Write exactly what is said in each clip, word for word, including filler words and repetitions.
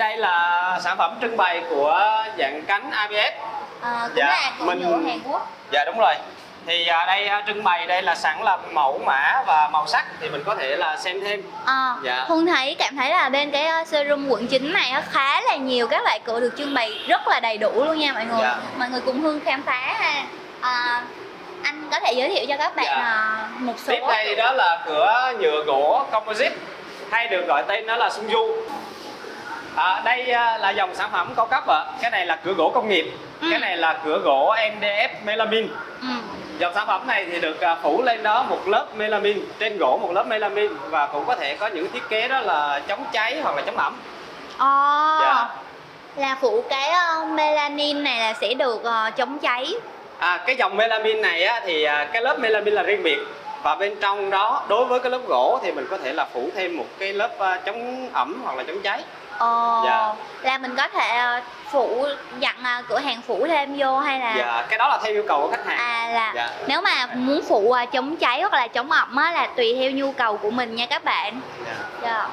đây là sản phẩm trưng bày của dạng cánh a bê ét. À, cũng dạ, là của mình... Hàn Quốc. Dạ đúng rồi. Thì à, đây à, trưng bày đây là sẵn là mẫu mã và màu sắc thì mình có thể là xem thêm. À, dạ. Hương thấy cảm thấy là bên cái showroom quận chín này khá là nhiều các loại cửa được trưng bày rất là đầy đủ luôn nha mọi người. Dạ. Mọi người cùng Hương khám phá ha. À, anh có thể giới thiệu cho các bạn dạ. một số. Tiếp đây đó là cửa nhựa gỗ composite hay được gọi tên đó là Sunju. À, đây là dòng sản phẩm cao cấp ạ. Cái này là cửa gỗ công nghiệp. Ừ. Cái này là cửa gỗ em đê ép melamine. Ừ. Dòng sản phẩm này thì được phủ lên đó một lớp melamine, trên gỗ một lớp melamine và cũng có thể có những thiết kế đó là chống cháy hoặc là chống ẩm. Ồ, dạ. Là phủ cái uh, melanin này là sẽ được uh, chống cháy. À, cái dòng melamine này á, thì uh, cái lớp melamine là riêng biệt. Và bên trong đó đối với cái lớp gỗ thì mình có thể là phủ thêm một cái lớp uh, chống ẩm hoặc là chống cháy. Ồ, dạ. Là mình có thể uh, phủ dặn uh, cửa hàng phủ thêm vô hay là? Dạ, cái đó là theo yêu cầu của khách hàng. À là dạ. Nếu mà muốn phủ uh, chống cháy hoặc là chống ẩm á, là tùy theo nhu cầu của mình nha các bạn. Dạ. Dạ.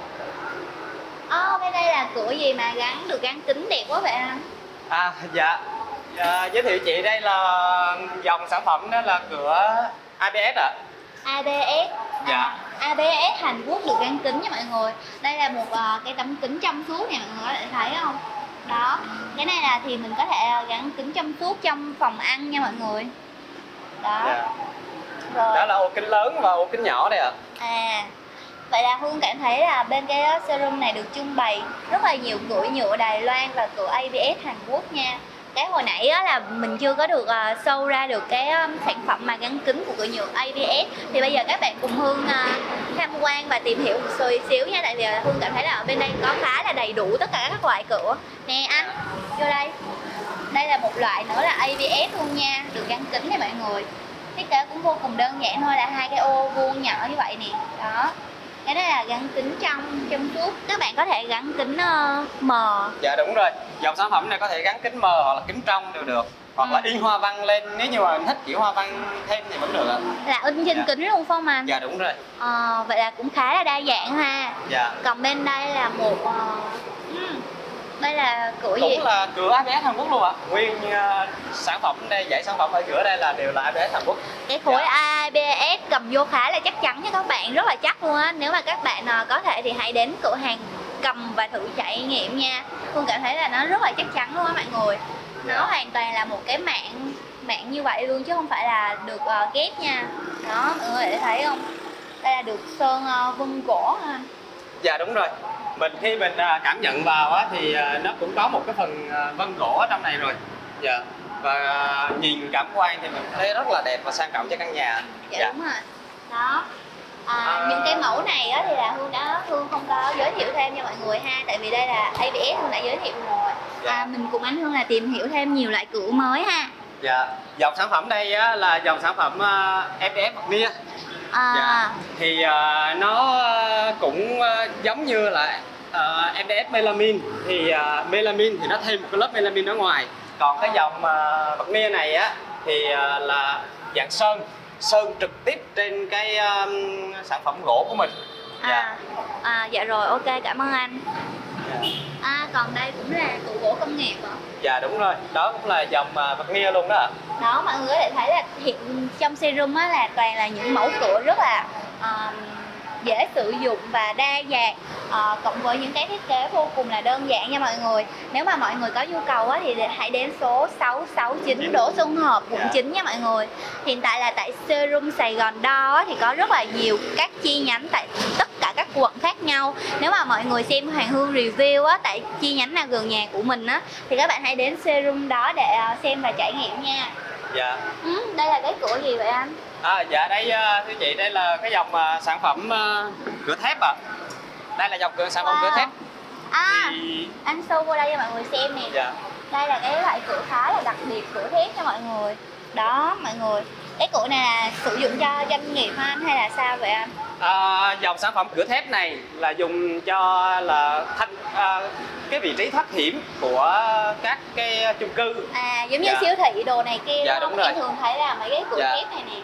Oh, bên đây là cửa gì mà gắn được gắn kính đẹp quá vậy anh? À dạ. dạ giới thiệu chị đây là dòng sản phẩm đó là cửa a bê ét ạ. À. a bê ét. Dạ. À, a bê ét Hàn Quốc được gắn kính nha mọi người. Đây là một uh, cái tấm kính trong suốt này mọi người có thể thấy không? Đó. Cái này là thì mình có thể gắn kính trong suốt trong phòng ăn nha mọi người. Đó. Dạ. Rồi. Đó là ô kính lớn và ô kính nhỏ đây ạ. À. À. Vậy là Hương cảm thấy là bên cái showroom này được trưng bày rất là nhiều cửa nhựa Đài Loan và cửa a bê ét Hàn Quốc nha. Cái hồi nãy á, là mình chưa có được uh, show ra được cái um, sản phẩm mà gắn kính của cửa nhựa a bê ét. Thì bây giờ các bạn cùng Hương uh, tham quan và tìm hiểu một xíu xíu nha. Tại vì Hương cảm thấy là ở bên đây có khá là đầy đủ tất cả các loại cửa. Nè anh, vô đây. Đây là một loại nữa là a bê ét luôn nha, được gắn kính này mọi người. Thiết kế cũng vô cùng đơn giản thôi, là hai cái ô vuông nhỏ như vậy nè. Đó. Cái đó là gắn kính trong, trong suốt. Các bạn có thể gắn kính uh, mờ. Dạ đúng rồi. Dòng sản phẩm này có thể gắn kính mờ hoặc là kính trong đều được. Hoặc ừ. là in hoa văn lên, nếu như mà thích kiểu hoa văn thêm thì vẫn được ạ. Là in trên dạ. kính luôn phải không anh? Dạ đúng rồi. Ờ, vậy là cũng khá là đa dạng ha. Dạ. Còn bên đây là một... Uh, đây là cửa cũng gì? Cũng là cửa a bê ét Hàn Quốc luôn ạ. Nguyên uh, sản phẩm đây, dãy sản phẩm ở cửa đây là đều là a bê ét Hàn Quốc. Cái khối dạ. a bê ét cầm vô khá là chắc chắn nha các bạn, rất là chắc luôn á. Nếu mà các bạn uh, có thể thì hãy đến cửa hàng cầm và thử trải nghiệm nha. Hương cảm thấy là nó rất là chắc chắn luôn á mọi người. Nó yeah. hoàn toàn là một cái mạng mạng như vậy luôn chứ không phải là được uh, ghép nha. Đó, mọi người để thấy không? Đây là được sơn uh, vân gỗ ha. Dạ đúng rồi. Mình khi mình uh, cảm nhận vào á thì uh, nó cũng có một cái phần uh, vân gỗ ở trong này rồi. Dạ. Và uh, nhìn cảm quan thì mình thấy rất là đẹp và sang trọng cho căn nhà. Dạ, dạ. đúng rồi. Đó. À, à... những cái mẫu này á thì là Hương đã Hương không có giới thiệu thêm cho mọi người ha, tại vì đây là a bê ét Hương đã giới thiệu rồi. Dạ. À, mình cùng anh Hương là tìm hiểu thêm nhiều loại cửa mới ha. Dạ. Dòng sản phẩm đây á, là dòng sản phẩm uh, em đê ép Vernier. À. Dạ. Thì uh, nó cũng uh, giống như là uh, em đê ép melamine, thì uh, melamine thì nó thêm một cái lớp melamine ở ngoài. Còn cái dòng uh, Vernier này á thì uh, là dạng sơn, sơn trực tiếp trên cái um, sản phẩm gỗ của mình. À, dạ. À, dạ rồi, ok, cảm ơn anh. Dạ. À, còn đây cũng là cửa gỗ công nghiệp hả? Dạ đúng rồi, đó cũng là dòng uh, Vernier luôn đó. Đó, mọi người có thể thấy là hiện trong showroom á là toàn là những mẫu cửa rất là uh, dễ sử dụng và đa dạng, à, cộng với những cái thiết kế vô cùng là đơn giản nha mọi người. Nếu mà mọi người có nhu cầu á, thì hãy đến số sáu sáu chín Đỗ Xuân Hợp, quận yeah. chín nha mọi người. Hiện tại là tại showroom Sài Gòn Đo á, thì có rất là nhiều các chi nhánh tại tất cả các quận khác nhau. Nếu mà mọi người xem Hoàng Hương review á, tại chi nhánh nào gần nhà của mình á, thì các bạn hãy đến showroom đó để xem và trải nghiệm nha. Dạ. Ừ, đây là cái cửa gì vậy anh? À, dạ đây thưa chị, đây là cái dòng uh, sản phẩm uh, cửa thép ạ. À. Đây là dòng cửa sản phẩm wow. cửa thép. À, thì... anh show vô đây cho mọi người xem nè. Dạ. Đây là cái loại cửa khá là đặc biệt, cửa thép cho mọi người. Đó mọi người. Cái cửa này là sử dụng cho doanh nghiệp anh hay là sao vậy anh? À, dòng sản phẩm cửa thép này là dùng cho là thanh à, cái vị trí thoát hiểm của các cái chung cư. À, giống như dạ. siêu thị đồ này kia. Dạ, đúng, đúng rồi. Em thường thấy là mấy cái cửa dạ. thép này nè.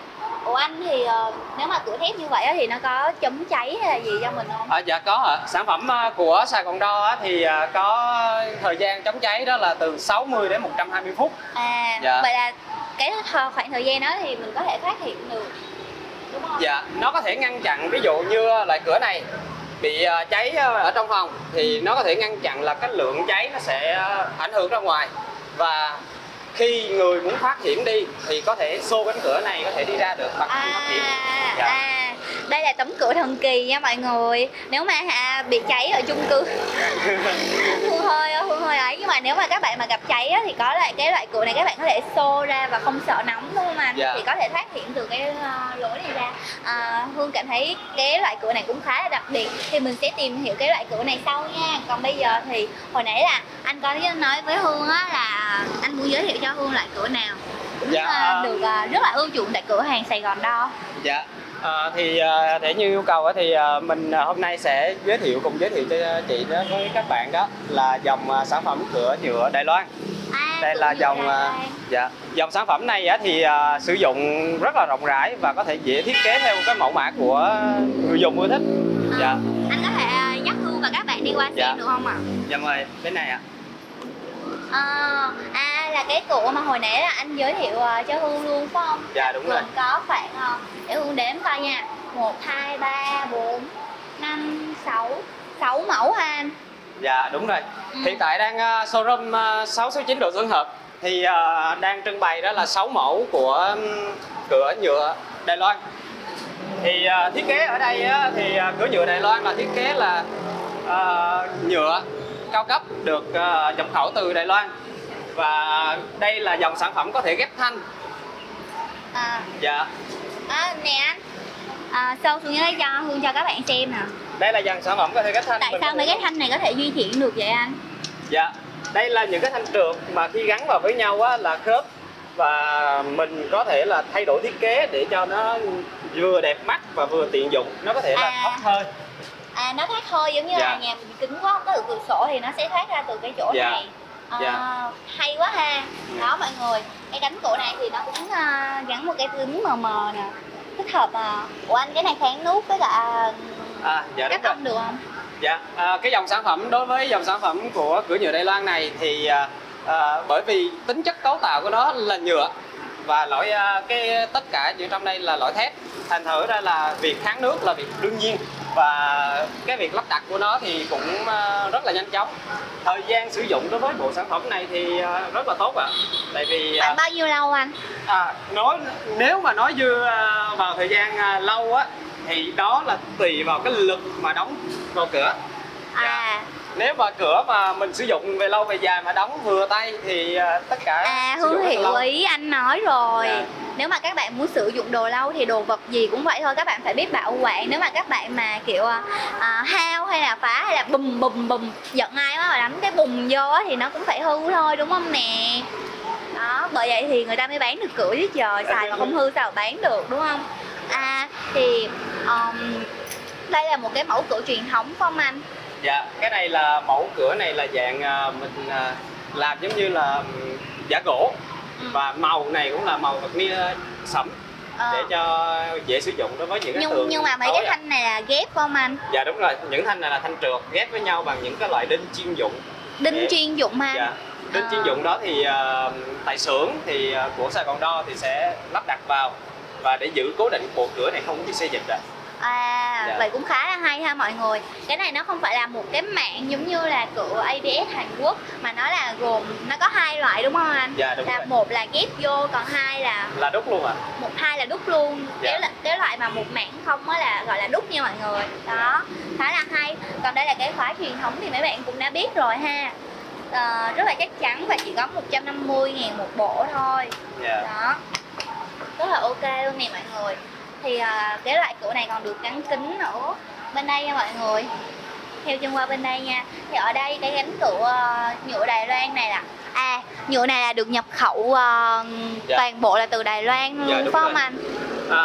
Ủa anh thì uh, nếu mà cửa thép như vậy thì nó có chống cháy hay là gì cho mình không? À, dạ có ạ. Sản phẩm của Sài Gòn Đo thì có thời gian chống cháy đó là từ sáu mươi đến một trăm hai mươi phút. À, dạ. Vậy là cái khoảng thời gian đó thì mình có thể phát hiện được, đúng không? Dạ, nó có thể ngăn chặn, ví dụ như loại cửa này bị cháy ở trong phòng thì nó có thể ngăn chặn là cái lượng cháy nó sẽ ảnh hưởng ra ngoài, và khi người muốn thoát hiểm đi thì có thể xô cánh cửa này có thể đi ra được bằng à, thoát hiểm. Dạ. À, đây là tấm cửa thần kỳ nha mọi người. Nếu mà à, bị cháy ở chung cư Hương hơi Hương hơi ấy, nhưng mà nếu mà các bạn mà gặp cháy á, thì có lại cái loại cửa này các bạn có thể xô ra và không sợ nóng, đúng không anh? Dạ. Thì có thể thoát hiểm từ cái uh, lỗ này ra. à, Hương cảm thấy cái loại cửa này cũng khá là đặc biệt, thì mình sẽ tìm hiểu cái loại cửa này sau nha. Còn bây giờ thì hồi nãy là anh có nói với Hương á, là anh muốn giới thiệu cho Hương loại cửa nào cũng dạ. uh, được uh, rất là ưa chuộng tại cửa hàng Sài Gòn Đo. Dạ. À, thì à, để như yêu cầu thì à, mình à, hôm nay sẽ giới thiệu cùng giới thiệu cho chị đó với các bạn, đó là dòng à, sản phẩm cửa nhựa Đài Loan. À, đây là dòng à, dạ dòng sản phẩm này á, thì à, sử dụng rất là rộng rãi và có thể dễ thiết kế theo cái mẫu mã của người dùng ưa thích. À, dạ. Anh có thể dắt Hương và các bạn đi qua xem dạ. được không ạ? À? Dạ mời bên này ạ. À, à là cái cửa mà hồi nãy là anh giới thiệu uh, cho Hương luôn phải không? Dạ đúng rồi. Có khoảng uh, để Hương đếm coi nha, một, hai, ba, bốn, năm, sáu, sáu mẫu ha anh? Dạ đúng rồi. Ừ. Hiện tại đang uh, showroom uh, sáu số chín Đỗ Xuân Hợp thì uh, đang trưng bày đó là sáu mẫu của um, cửa nhựa Đài Loan. Thì uh, thiết kế ở đây uh, thì uh, cửa nhựa Đài Loan là thiết kế là uh, nhựa cao cấp được uh, nhập khẩu từ Đài Loan, và đây là dòng sản phẩm có thể ghép thanh. À. Dạ. À, nè anh, à, sâu xuống dưới đây cho Hương cho các bạn xem nè. Đây là dòng sản phẩm có thể ghép thanh. Tại sao mấy cái thanh này có thể di chuyển được vậy anh? Dạ, đây là những cái thanh trượt mà khi gắn vào với nhau á, là khớp, và mình có thể là thay đổi thiết kế để cho nó vừa đẹp mắt và vừa tiện dụng. Nó có thể là à. thoát hơi. À, nó thoát hơi giống như dạ. là nhà mình kính quá, không có được cửa sổ thì nó sẽ thoát ra từ cái chỗ dạ. này. À, dạ. Hay quá ha. Đó mọi người, cái cánh cửa này thì nó cũng uh, gắn một cái kính mờ mờ nè, thích hợp mà. Ủa anh, cái này kháng nước với cả à, dạ, các ông được không? Dạ, à, cái dòng sản phẩm, đối với dòng sản phẩm của cửa nhựa Đài Loan này thì à, à, bởi vì tính chất cấu tạo của nó là nhựa và lõi à, cái tất cả những trong đây là lõi thép, thành thử ra là việc kháng nước là việc đương nhiên, và cái việc lắp đặt của nó thì cũng à, rất là nhanh chóng. Thời gian sử dụng đối với bộ sản phẩm này thì à, rất là tốt ạ. À. Tại vì à, bao nhiêu lâu anh? À, nói nếu mà nói dư à, vào thời gian à, lâu á thì đó là tùy vào cái lực mà đóng vào cửa. À. Dạ. Nếu mà cửa mà mình sử dụng về lâu về dài mà đóng vừa tay thì uh, tất cả à Hương hiểu ý anh nói rồi. Dạ. Nếu mà các bạn muốn sử dụng đồ lâu thì đồ vật gì cũng vậy thôi, các bạn phải biết bảo quản. Nếu mà các bạn mà kiểu uh, hao hay là phá hay là bùm bùm bùm giận ai quá mà đánh cái bùm vô thì nó cũng phải hư thôi, đúng không nè? Đó, bởi vậy thì người ta mới bán được cửa chứ trời, xài mà không hư sao bán được, đúng không? À thì um, đây là một cái mẫu cửa truyền thống phải không anh? Dạ, cái này là mẫu cửa này là dạng uh, mình uh, làm giống như là um, giả gỗ. Ừ. Và màu này cũng là màu thật nia sẫm ờ. để cho dễ sử dụng đối với những cái nhưng, tường. Nhưng mà mấy cái thanh à. này là ghép không anh? Dạ đúng rồi, những thanh này là thanh trượt ghép với nhau bằng những cái loại đinh chuyên dụng. Đinh để... chuyên dụng ha? Dạ. Đinh à. chuyên dụng đó thì uh, tại xưởng thì uh, của Sài Gòn Đo thì sẽ lắp đặt vào và để giữ cố định bộ cửa này không bị xê dịch ra. À, dạ. Vậy cũng khá là hay ha mọi người. Cái này nó không phải là một cái mạng giống như là cửa a bê ét Hàn Quốc, mà nó là gồm, nó có hai loại đúng không anh? Dạ đúng là rồi. Một là ghép vô, còn hai là là đúc luôn à? Một hai là đúc luôn. Dạ. Cái, cái loại mà một mạng không á là gọi là đúc nha mọi người. Đó, khá là hay. Còn đây là cái khóa truyền thống thì mấy bạn cũng đã biết rồi ha. À, rất là chắc chắn và chỉ có một trăm năm mươi ngàn một bộ thôi. Dạ. Đó, rất là ok luôn nè mọi người. Thì uh, cái loại cửa này còn được gắn kính nữa bên đây nha mọi người, theo chân qua bên đây nha. Thì ở đây cái cánh cửa uh, nhựa Đài Loan này là à nhựa này là được nhập khẩu uh, dạ. toàn bộ là từ Đài Loan luôn, dạ, phải không anh? À,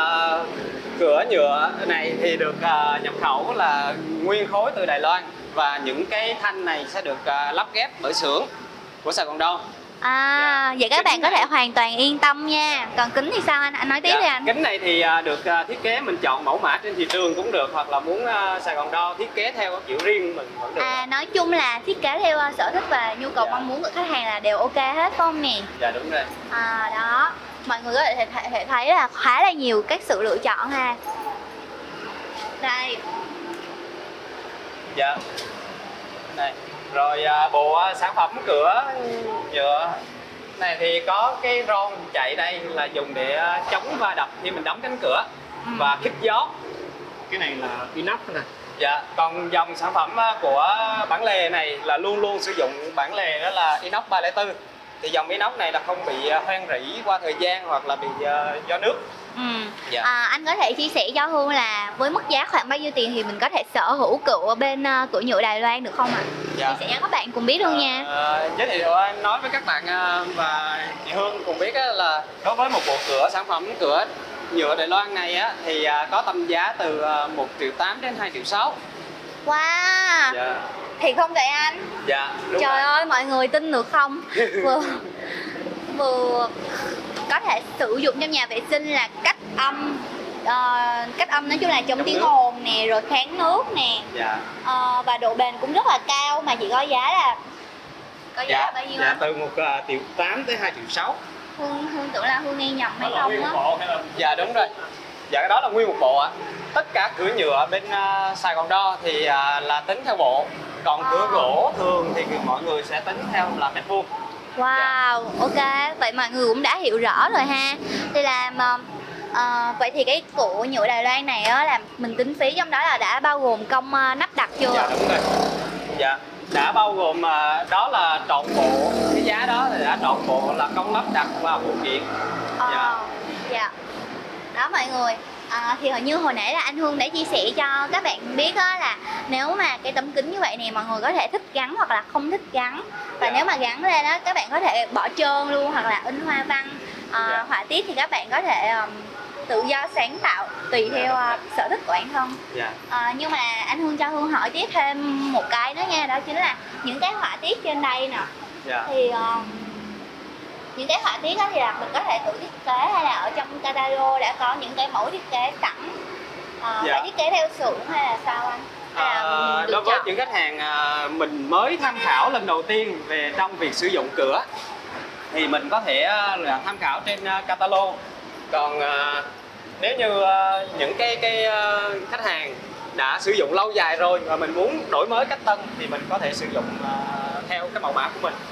cửa nhựa này thì được uh, nhập khẩu là nguyên khối từ Đài Loan, và những cái thanh này sẽ được uh, lắp ghép bởi xưởng của Sài Gòn Đo. À, Dạ. vậy các Kính bạn có này- thể hoàn toàn yên tâm nha. Còn kính thì sao anh? Anh nói tiếp Dạ, đi anh. kính này thì à, được à, thiết kế mình chọn mẫu mã trên thị trường cũng được, hoặc là muốn à, Sài Gòn Đo thiết kế theo kiểu riêng mình vẫn được. À, nói chung là thiết kế theo uh, sở thích và nhu cầu Dạ. mong muốn của khách hàng là đều ok hết phải không nè? Dạ đúng rồi. À, đó, mọi người có thể, thể, thể thấy là khá là nhiều các sự lựa chọn ha. Đây, Dạ. Này. Rồi à, bộ à, sản phẩm cửa nhựa này thì có cái ron chạy đây là dùng để à, chống va đập khi mình đóng cánh cửa Ừ. và khích gió. Cái này là inox nè. Dạ, còn dòng sản phẩm à, của bản lề này là luôn luôn sử dụng bản lề đó là inox ba không bốn. Thì dòng inox này là không bị à, hoen rỉ qua thời gian hoặc là bị à, do nước. ừ. Dạ. À, anh có thể chia sẻ cho Hương là với mức giá khoảng bao nhiêu tiền thì mình có thể sở hữu cửa ở bên uh, cửa nhựa Đài Loan được không ạ? Dạ. Chia sẻ cho các bạn cùng biết luôn nha. À, giới thiệu anh nói với các bạn à, và chị Hương cùng biết á, là đối với một bộ cửa sản phẩm cửa nhựa Đài Loan này á, thì à, có tầm giá từ à, một triệu tám đến hai triệu sáu. Wow, Dạ. thiệt không vậy anh? Dạ, đúng Trời rồi. ơi, mọi người tin được không? Vừa vừa có thể sử dụng trong nhà vệ sinh là cách âm, ờ, cách âm nói chung là chống Chống tiếng nước. ồn nè, rồi kháng nước nè, Dạ. Ờ, và độ bền cũng rất là cao, mà chỉ có giá là có giá là bao nhiêu Dạ, anh? từ một à, triệu tám tới hai triệu sáu. Hương, Hương tưởng là Hương nghe nhầm hay không á. Dạ đúng rồi. Dạ cái đó là nguyên một bộ ạ. Tất cả cửa nhựa bên à, Sài Gòn Đo thì à, là tính theo bộ. Còn cửa À. gỗ thường thì mọi người sẽ tính theo là mét vuông. Wow, ok, vậy mọi người cũng đã hiểu rõ rồi ha. Thì là mà, ờ, vậy thì cái cửa nhựa Đài Loan này á là mình tính phí trong đó là đã bao gồm công ờ, nắp đặt chưa? Dạ đúng rồi. Dạ đã bao gồm à, đó là trọn bộ, cái giá đó thì đã trọn bộ là công lắp đặt và phụ kiện. Ờ, Dạ. dạ. Đó mọi người. À, thì hồi như hồi nãy là anh Hương đã chia sẻ cho các bạn biết á, là nếu mà cái tấm kính như vậy này mọi người có thể thích gắn hoặc là không thích gắn, và Dạ. nếu mà gắn lên đó các bạn có thể bỏ trơn luôn hoặc là in hoa văn, à, Dạ. họa tiết thì các bạn có thể um, tự do sáng tạo tùy Dạ, theo đúng uh, sở thích của bản thân. Dạ. À, nhưng mà anh Hương cho Hương hỏi tiếp thêm một cái nữa nha, đó chính là những cái họa tiết trên đây nè, Dạ. thì um, những cái họa tiết đó thì là mình có thể tự thiết kế hay là ở trong catalog đã có những cái mẫu thiết kế sẵn, à, Dạ. phải thiết kế theo xưởng hay là sao anh? Hay là À, mình được đối với chọn? những khách hàng à, mình mới tham khảo lần đầu tiên về trong việc sử dụng cửa thì mình có thể à, là tham khảo trên à, catalog. Còn à, nếu như à, những cái cái à, khách hàng đã sử dụng lâu dài rồi và mình muốn đổi mới cách tân thì mình có thể sử dụng à, theo cái mẫu mã của mình.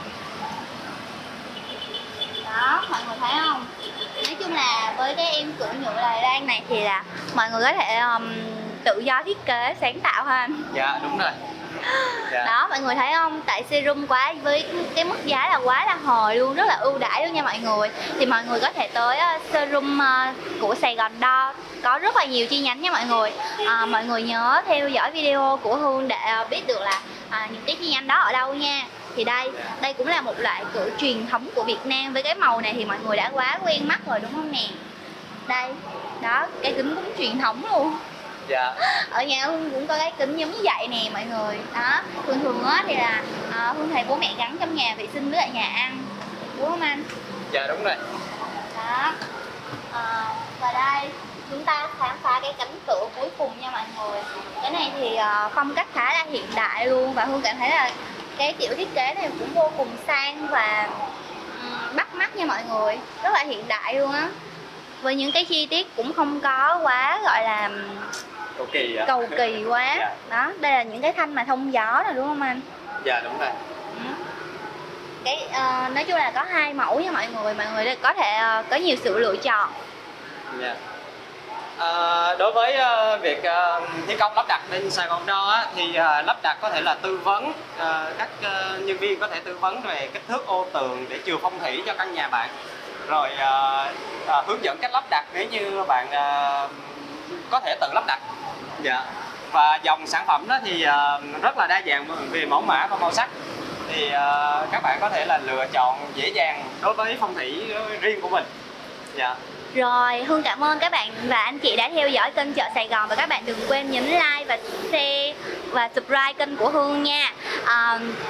Đó, mọi người thấy không? Nói chung là với cái em cửa nhựa Đài Loan này thì là mọi người có thể um, tự do thiết kế, sáng tạo ha anh. Dạ đúng rồi. Dạ. Đó, mọi người thấy không? Tại serum quá với cái mức giá là quá là hời luôn, rất là ưu đãi luôn nha mọi người. Thì mọi người có thể tới uh, serum uh, của Sài Gòn Đo, có rất là nhiều chi nhánh nha mọi người. À, mọi người nhớ theo dõi video của Hương để uh, biết được là uh, những cái chi nhánh đó ở đâu nha. Thì đây, đây cũng là một loại cửa truyền thống của Việt Nam. Với cái màu này thì mọi người đã quá quen mắt rồi đúng không nè? Đây, đó, cái kính cũng truyền thống luôn. Dạ. Ở nhà Hương cũng có cái kính giống như vậy nè mọi người. Đó, thường thường á thì là à, Hương thấy bố mẹ gắn trong nhà vệ sinh với lại nhà ăn, đúng không anh? Dạ đúng rồi. Đó. À, và đây chúng ta khám phá cái cánh cửa cuối cùng nha mọi người. Cái này thì uh, phong cách khá là hiện đại luôn, và Hương cảm thấy là cái kiểu thiết kế này cũng vô cùng sang và um, bắt mắt nha mọi người, rất là hiện đại luôn á. Với những cái chi tiết cũng không có quá gọi là Cầu kỳ ạ. cầu kỳ quá. Dạ. Đó, đây là những cái thanh mà thông gió nè đúng không anh? Dạ đúng rồi. Ừ. Cái uh, nói chung là có hai mẫu nha mọi người, mọi người có thể uh, có nhiều sự lựa chọn. Dạ. À, đối với uh, việc uh, thi công lắp đặt bên Sài Gòn Đo á, thì uh, lắp đặt có thể là tư vấn, uh, các uh, nhân viên có thể tư vấn về kích thước ô tường để chừa phong thủy cho căn nhà bạn, rồi uh, uh, hướng dẫn cách lắp đặt nếu như bạn uh, có thể tự lắp đặt. Dạ. Và dòng sản phẩm đó thì uh, rất là đa dạng về mẫu mã và màu sắc, thì uh, các bạn có thể là lựa chọn dễ dàng đối với phong thủy riêng của mình. Dạ. Rồi, Hương cảm ơn các bạn và anh chị đã theo dõi kênh Chợ Sài Gòn, và các bạn đừng quên nhấn like và share và subscribe kênh của Hương nha. À,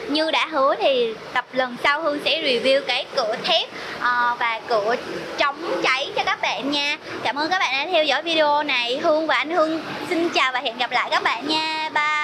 như đã hứa thì tập lần sau Hương sẽ review cái cửa thép uh, và cửa chống cháy cho các bạn nha. Cảm ơn các bạn đã theo dõi video này. Hương và anh Hương xin chào và hẹn gặp lại các bạn nha. Bye.